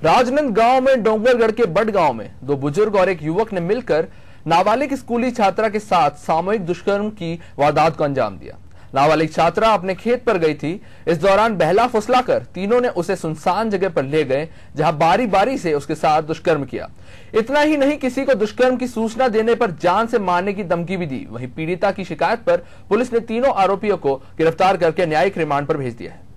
राजनांदगांव में डोंगरगढ़ के बड़ गांव में दो बुजुर्ग और एक युवक ने मिलकर नाबालिग स्कूली छात्रा के साथ सामूहिक दुष्कर्म की वारदात को अंजाम दिया। नाबालिग छात्रा अपने खेत पर गई थी। इस दौरान बहला फुसलाकर तीनों ने उसे सुनसान जगह पर ले गए, जहां बारी बारी से उसके साथ दुष्कर्म किया। इतना ही नहीं, किसी को दुष्कर्म की सूचना देने पर जान से मारने की धमकी भी दी। वहीं पीड़िता की शिकायत पर पुलिस ने तीनों आरोपियों को गिरफ्तार करके न्यायिक रिमांड पर भेज दिया है।